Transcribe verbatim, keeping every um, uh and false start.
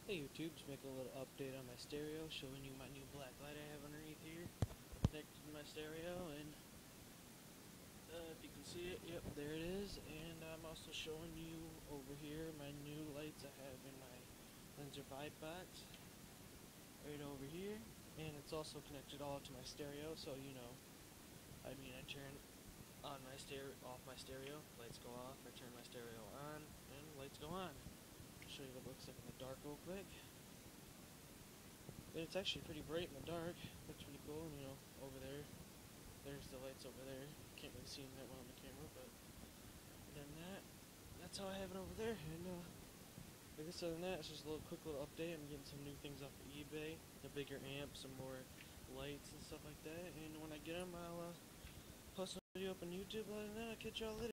Hey YouTube, just make a little update on my stereo, showing you my new black light I have underneath here, connected to my stereo, and uh, if you can see it, yep, there it is. And I'm also showing you over here my new lights I have in my Lenser Vibe box, right over here, and it's also connected all to my stereo, so you know, I mean, I turn on my stereo, off my stereo, lights go off, I turn my stereo on, and lights go on. I'll show you what it looks like in the dark real quick. It's actually pretty bright in the dark. Looks pretty cool, and, you know, over there, there's the lights over there. Can't really see them that well on the camera, but other than that, that's how I have it over there. And uh, I guess other than that, it's just a little quick little update. I'm getting some new things off of eBay, a bigger amp, some more lights and stuff like that. And when I get them, I'll uh, post a video up on YouTube. Other than that, I'll catch y'all later.